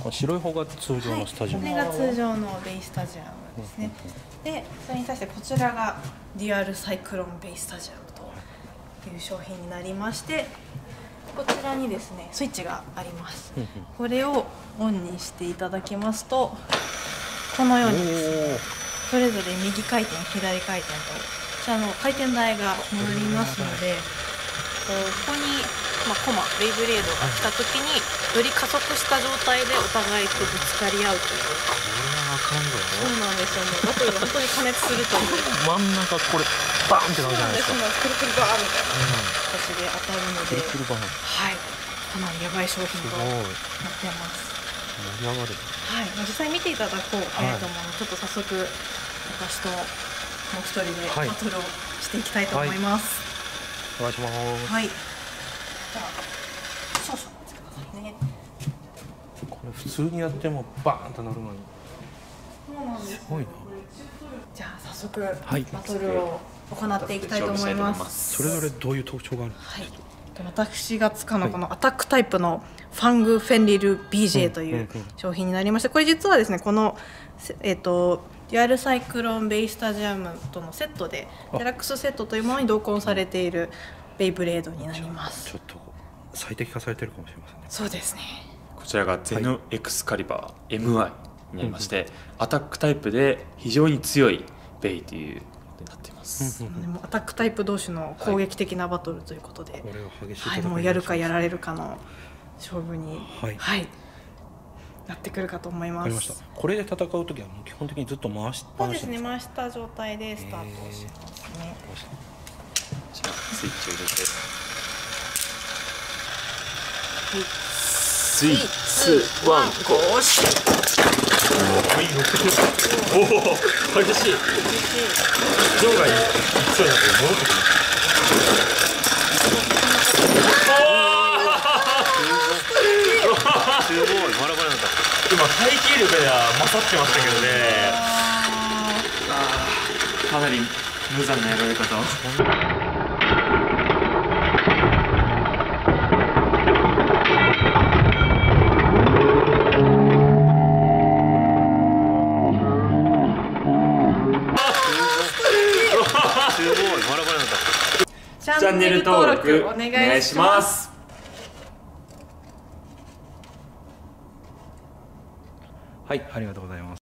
白い方が通常のスタジアム、 これが通常のベイスタジアムですね。でそれに対してこちらがデュアルサイクロンベイスタジアムという商品になりまして、こちらにですねスイッチがあります。これをオンにしていただきますと、このようにですねそれぞれ右回転左回転とこちらの回転台が回りますので、ここに、コマベイブレードが来た時により加速した状態でお互いとぶつかり合うという。 これはあかんぞ。 そうなんですよね。バトルが本当に加熱するという。 真ん中これバーンってなるじゃないですか。 くるくるバーンみたいな形で当たるので、 くるくるバーン。 はい、かなりやばい商品となってます。 盛り上がる。 はい、実際見ていただこうと思うので、ちょっと早速私ともう一人でバトルをしていきたいと思います。 お願いします。 はい。じゃあ少々お待ちくださいね。 これ普通にやってもバーンとなるのに。 そうなんです。 すごいな。 じゃあ早速バトルを行っていきたいと思います。 それぞれどういう特徴があるんですか。 はい。私が使うのはこのアタックタイプのファングフェンリル BJ という商品になりまして、これ実はですねこのデュアルサイクロンベイスタジアムとのセットでデラックスセットというものに同梱されているベイブレードになります。 ちょっと最適化されてるかもしれませんね。 そうですね。 こちらがゼノエクスカリバー MI になりまして、アタックタイプで非常に強いベイということになっています。 アタックタイプ同士の攻撃的なバトルということで、 これは激しいはい、もうやるかやられるかの勝負に、はいなってくるかと思います。 わかりました。これで戦うときはもう基本的にずっと回しっぱなしですね。 回した状態でスタートしますね。 じゃあスイッチを入れて、 スイーツワンゴーシュ。 おお激しい。場外にそうだけど戻ってきます。 すごいバラバラなんだ。 今耐久力では勝ってましたけどね。かなり無残なやられ方を。 すごいバラバラなんだ。 チャンネル登録お願いします。 はい、ありがとうございます。